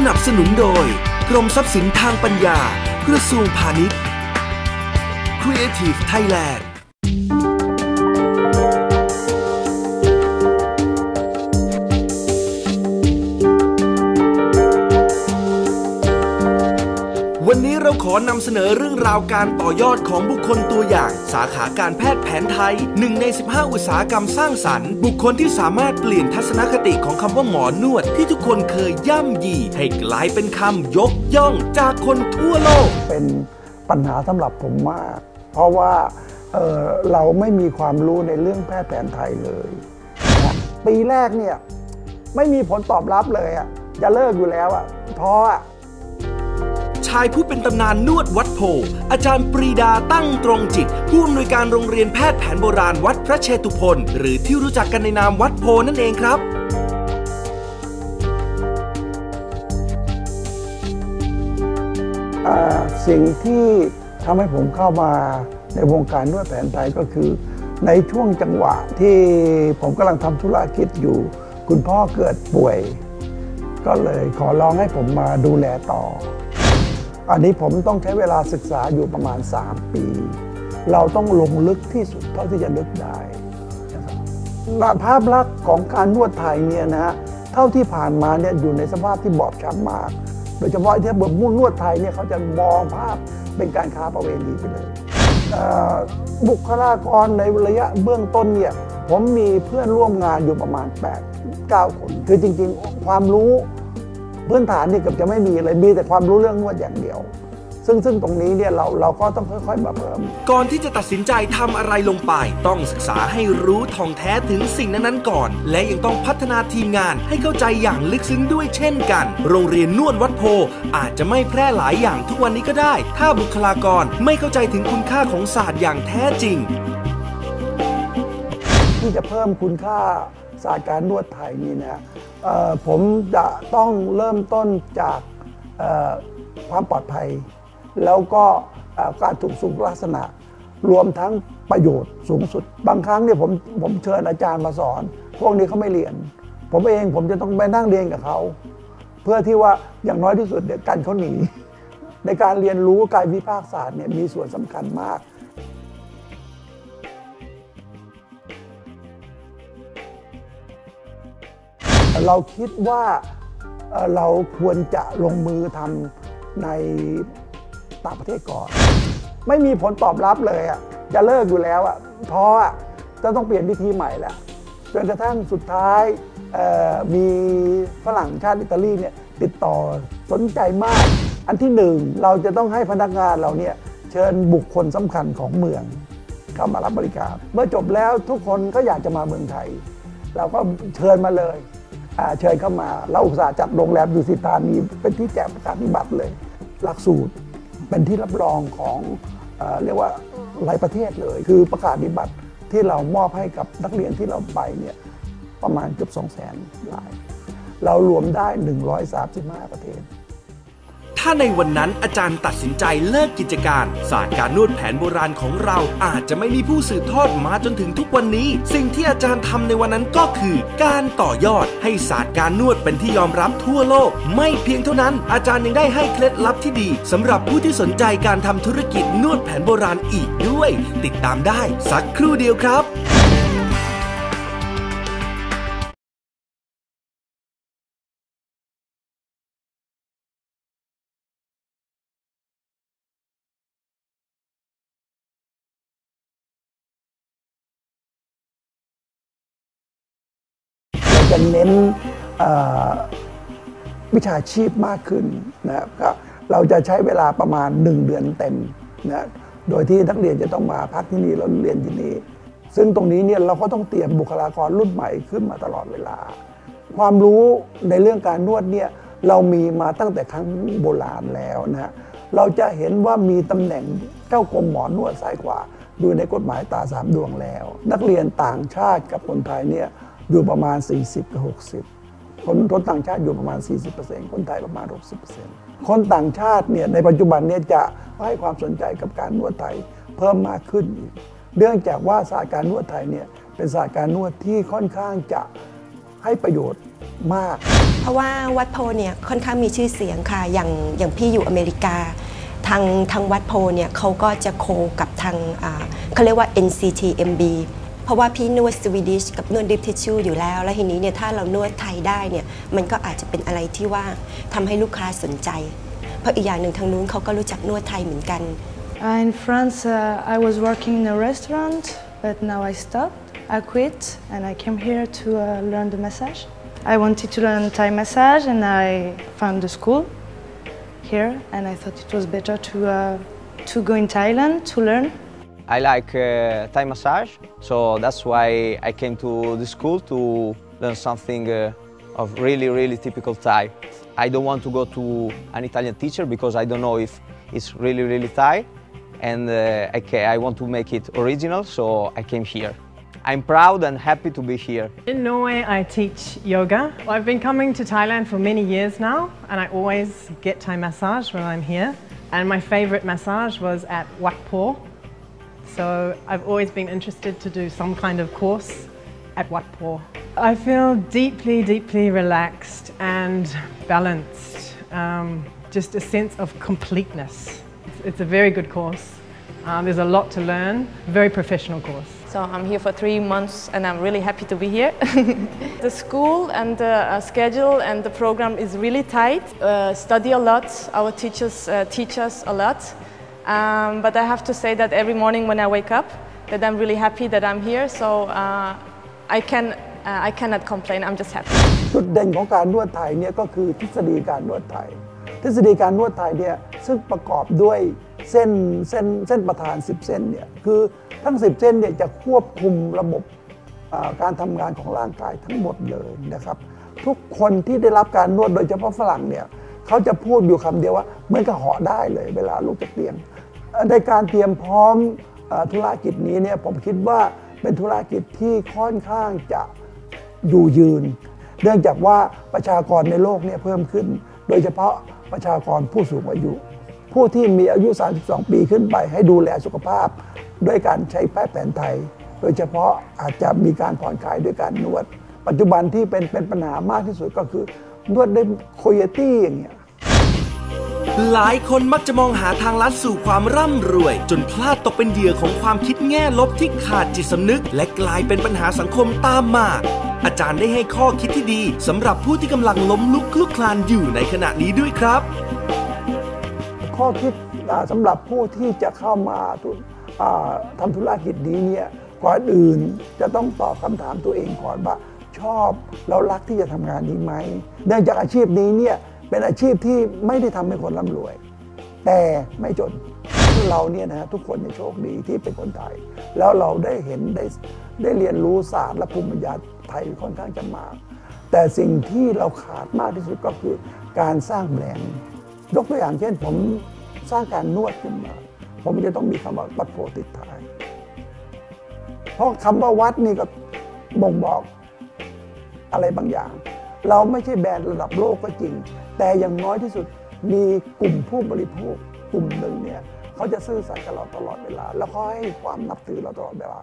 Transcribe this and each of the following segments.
นับสนุนโดยกรมทรัพย์สินทางปัญญากระทรวงพาณิชย์ Creative Thailandวันนี้เราขอนำเสนอเรื่องราวการต่อยอดของบุคคลตัวอย่างสาขาการแพทย์แผนไทย1 ใน 15 อุตสาหกรรมสร้างสรรค์บุคคลที่สามารถเปลี่ยนทัศนคติของคำว่าหมอนวดที่ทุกคนเคยย่ำยีให้กลายเป็นคำยกย่องจากคนทั่วโลกเป็นปัญหาสำหรับผมมากเพราะว่าเราไม่มีความรู้ในเรื่องแพทย์แผนไทยเลยนะปีแรกเนี่ยไม่มีผลตอบรับเลยอ่ะจะเลิกอยู่แล้วอ่ะท้อชายผู้เป็นตำนานนวดวัดโพอาจารย์ปรีดาตั้งตรงจิตผู้อำนวยการโรงเรียนแพทย์แผนโบราณวัดพระเชตุพนหรือที่รู้จักกันในนามวัดโพนั่นเองครับสิ่งที่ทำให้ผมเข้ามาในวงการนวดแผนไทยก็คือในช่วงจังหวะที่ผมกำลังทำธุรกิจอยู่คุณพ่อเกิดป่วยก็เลยขอร้องให้ผมมาดูแลต่ออันนี้ผมต้องใช้เวลาศึกษาอยู่ประมาณ3 ปีเราต้องลงลึกที่สุดเท่าที่จะลึกได้ภาพลักษณ์ของการนวดไทยเนี่ยนะเท่าที่ผ่านมาเนี่ยอยู่ในสภาพที่บอบช้ำมากโดยเฉพาะที่แบบนวดไทยเนี่ยเขาจะมองภาพเป็นการค้าประเวณีไปเลยบุคลากรในระยะเบื้องต้นเนี่ยผมมีเพื่อนร่วมงานอยู่ประมาณ 8-9 คนคือจริงๆความรู้พื้นฐานนี่เกือบจะไม่มีเลยมีแต่ความรู้เรื่องนวดอย่างเดียวซึ่งตรงนี้เนี่ยเราก็ต้องค่อยๆมาเพิ่มก่อนที่จะตัดสินใจทำอะไรลงไปต้องศึกษาให้รู้ท่องแท้ถึงสิ่งนั้นๆก่อนและยังต้องพัฒนาทีมงานให้เข้าใจอย่างลึกซึ้งด้วยเช่นกันโรงเรียนนวดวัดโพอาจจะไม่แพร่หลายอย่างทุกวันนี้ก็ได้ถ้าบุคลากรไม่เข้าใจถึงคุณค่าของศาสตร์อย่างแท้จริงที่จะเพิ่มคุณค่าศาสตร์การนวดไทยนี่นะผมจะต้องเริ่มต้นจากความปลอดภัยแล้วก็การถูกสุขลักษณะรวมทั้งประโยชน์สูงสุดบางครั้งเนี่ยผมเชิญอาจารย์มาสอนพวกนี้เขาไม่เรียนผมจะต้องไปนั่งเรียนกับเขาเพื่อที่ว่าอย่างน้อยที่สุดเนี่ยกันเขาหนีในการเรียนรู้กายวิภาคศาสตร์เนี่ยมีส่วนสำคัญมากเราคิดว่าเราควรจะลงมือทำในต่างประเทศก่อนไม่มีผลตอบรับเลยอ่ะจะเลิกอยู่แล้วอ่ะท้ออ่ะจะต้องเปลี่ยนวิธีใหม่แล้วจนกระทั่งสุดท้ายมีฝรั่งชาติอิตาลีเนี่ยติดต่อสนใจมากอันที่หนึ่งเราจะต้องให้พนักงานเราเนี่ยเชิญบุคคลสำคัญของเมืองเข้ามารับบริการเมื่อจบแล้วทุกคนก็อยากจะมาเมืองไทยเราก็เชิญมาเลยเชิญเข้ามาเราอุตส่าห์จัดโรงแรมดุสิตธานีเป็นที่แจกประกาศนียบัตรเลยหลักสูตรเป็นที่รับรองของเรียกว่าหลายประเทศเลยคือประกาศนียบัตรที่เรามอบให้กับนักเรียนที่เราไปเนี่ยประมาณเกือบ200,000 รายเรารวมได้135 ประเทศถ้าในวันนั้นอาจารย์ตัดสินใจเลิกกิจการศาสตร์การนวดแผนโบราณของเราอาจจะไม่มีผู้สืบทอดมาจนถึงทุกวันนี้สิ่งที่อาจารย์ทำในวันนั้นก็คือการต่อยอดให้ศาสตร์การนวดเป็นที่ยอมรับทั่วโลกไม่เพียงเท่านั้นอาจารย์ยังได้ให้เคล็ดลับที่ดีสำหรับผู้ที่สนใจการทำธุรกิจนวดแผนโบราณอีกด้วยติดตามได้สักครู่เดียวครับจะเน้นวิชาชีพมากขึ้นนะครับเราจะใช้เวลาประมาณ1 เดือนเต็มนะโดยที่นักเรียนจะต้องมาพักที่นี่แล้วเรียนที่นี่ซึ่งตรงนี้เนี่ยเราก็ต้องเตรียมบุคลากรรุ่นใหม่ขึ้นมาตลอดเวลาความรู้ในเรื่องการนวดเนี่ยเรามีมาตั้งแต่ครั้งโบราณแล้วนะเราจะเห็นว่ามีตำแหน่งเจ้ากรมหมอนวดซ้ายขวาอยู่ในกฎหมายตรา3 ดวงแล้วนักเรียนต่างชาติกับคนไทยเนี่ยอยู่ประมาณ 40-60 คนต่างชาติอยู่ประมาณ 40% คนไทยประมาณ 60% คนต่างชาติเนี่ยในปัจจุบันเนี่ยจะให้ความสนใจกับการนวดไทยเพิ่มมากขึ้นอีกเนื่องจากว่าศาสตร์การนวดไทยเนี่ยเป็นศาสตร์การนวดที่ค่อนข้างจะให้ประโยชน์มากเพราะว่าวัดโพเนี่ยค่อนข้างมีชื่อเสียงค่ะอย่างพี่อยู่อเมริกาทางวัดโพเนี่ยเขาก็จะโคกับทางเขาเรียกว่า NCTMB เพราะว่าพี่นวดสวีดิชกับนวดดิฟทิชชูอยู่แล้วทีนี้เนี่ยถ้าเรานวดไทยได้เนี่ยมันก็อาจจะเป็นอะไรที่ว่าทำให้ลูกค้าสนใจเพราะอีกอย่างหนึ่งทางนู้นเขาก็รู้จักนวดไทยเหมือนกัน In France, I was working in a restaurant, but now I stopped. I quit and I came here to learn the massage. I wanted to learn Thai massage and I found the school here and I thought it was better to go in Thailand to learn. I like Thai massage, so that's why I came to the school to learn something of really typical Thai. I don't want to go to an Italian teacher because I don't know if it's really Thai, and I want to make it original, so I came here. I'm proud and happy to be here. In Norway, I teach yoga. I've been coming to Thailand for many years now, and I always get Thai massage when I'm here. And my favorite massage was at Wat Po. So I've always been interested to do some kind of course at Wat Po. I feel deeply relaxed and balanced. Just a sense of completeness. It's a very good course. There's a lot to learn. Very professional course. So I'm here for 3 months and I'm really happy to be here. The school and the schedule and the program is really tight. Study a lot. Our teachers teach us a lot. But I have to say that every morning when I wake up, that I'm really happy that I'm here. So I cannot complain. I'm just happy. จุดเด่นของการนวดไทยเนี่ยก็คือทฤษฎีการนวดไทยทฤษฎีการนวดไทยเนี่ยซึ่งประกอบด้วยเส้นประธาน10 เส้นเนี่ยคือทั้ง10 เส้นเนี่ยจะควบคุมระบบการทำงานของร่างกายทั้งหมดเลยนะครับทุกคนที่ได้รับการนวดโดยเฉพาะฝรั่งเนี่ยเขาจะพูดอยู่คำเดียวว่าเหมือนกับเหาะได้เลยเวลาลุกจากเตียงในการเตรียมพร้อมธุรกิจนี้เนี่ยผมคิดว่าเป็นธุรกิจที่ค่อนข้างจะอยู่ยืนเนื่องจากว่าประชากรในโลกเนี่ยเพิ่มขึ้นโดยเฉพาะประชากรผู้สูงอายุผู้ที่มีอายุ32 ปีขึ้นไปให้ดูแลสุขภาพด้วยการใช้แพทย์แผนไทยโดยเฉพาะอาจจะมีการผ่อนคลายด้วยการนวดปัจจุบันที่เป็นปัญหามากที่สุดก็คือนวดด้วยโคโยตี้อย่างเงี้ยหลายคนมักจะมองหาทางลัดสู่ความร่ำรวยจนพลาดตกเป็นเหยื่อของความคิดแง่ลบที่ขาดจิตสำนึกและกลายเป็นปัญหาสังคมตามมาอาจารย์ได้ให้ข้อคิดที่ดีสำหรับผู้ที่กำลังล้มลุกคลุกคลานอยู่ในขณะนี้ด้วยครับข้อคิดสำหรับผู้ที่จะเข้ามาทำธุรกิจนี้เนี่ยก่อนอื่นจะต้องตอบคำถามตัวเองก่อนว่าชอบแล้วรักที่จะทำงานนี้ไหมเนื่องจากอาชีพนี้เนี่ยเป็นอาชีพที่ไม่ได้ทำให้คนร่ำรวยแต่ไม่จนเราเนี่ยนะทุกคนโชคดีที่เป็นคนไทยแล้วเราได้เห็นได้เรียนรู้ศาสตร์และภูมิปัญญาไทยค่อนข้างจะมากแต่สิ่งที่เราขาดมากที่สุดก็คือการสร้างแบรนด์ยกตัวอย่างเช่นผมสร้างการนวดขึ้นมาผมจะต้องมีคำว่าวัดโพติดท้ายเพราะคำว่าวัดนี่ก็บ่งบอกอะไรบางอย่างเราไม่ใช่แบรนด์ระดับโลกก็จริงแต่อย่างน้อยที่สุดมีกลุ่มผู้บริโภคกลุ่มหนึ่งเนี่ยเขาจะซื่อสัตย์กับเราตลอดเวลาแล้วเขาให้ความนับถือเราตลอดเวลา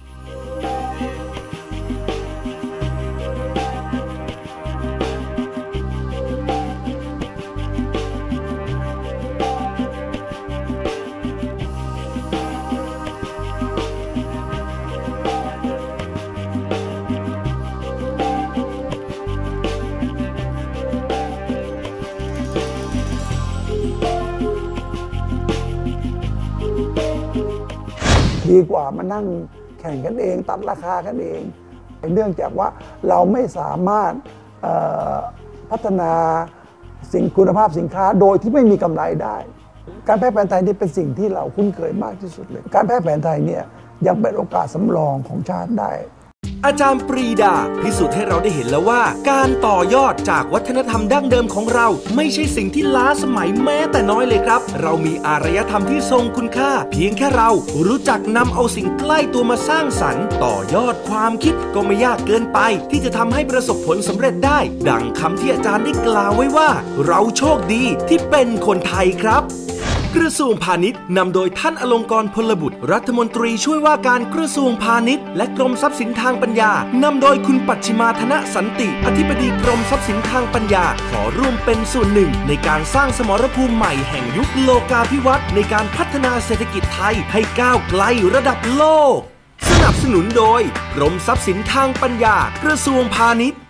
ดีกว่ามานั่งแข่งกันเองตัดราคากันเองเนื่องจากว่าเราไม่สามารถพัฒนาคุณภาพสินค้าโดยที่ไม่มีกำไรได้การแพทย์แผนไทยนี่เป็นสิ่งที่เราคุ้นเคยมากที่สุดเลยการแพทย์แผนไทยเนี่ยยังเป็นโอกาสสำรองของชาติได้อาจารย์ปรีดาพิสูจน์ให้เราได้เห็นแล้วว่าการต่อยอดจากวัฒนธรรมดั้งเดิมของเราไม่ใช่สิ่งที่ล้าสมัยแม้แต่น้อยเลยครับเรามีอารยธรรมที่ทรงคุณค่าเพียงแค่เรารู้จักนำเอาสิ่งใกล้ตัวมาสร้างสรรค์ต่อยอดความคิดก็ไม่ยากเกินไปที่จะทำให้ประสบผลสำเร็จได้ดังคำที่อาจารย์ได้กล่าวไว้ว่าเราโชคดีที่เป็นคนไทยครับกระทรวงพาณิชย์นำโดยท่านอลงกรณ์พลบุตรรัฐมนตรีช่วยว่าการกระทรวงพาณิชย์และกรมทรัพย์สินทางปัญญานำโดยคุณปัชชิมาธนสันติอธิบดีกรมทรัพย์สินทางปัญญาขอร่วมเป็นส่วนหนึ่งในการสร้างสมรภูมิใหม่แห่งยุคโลกาภิวัตน์ในการพัฒนาเศรษฐกิจไทยให้ก้าวไกลระดับโลกสนับสนุนโดยกรมทรัพย์สินทางปัญญากระทรวงพาณิชย์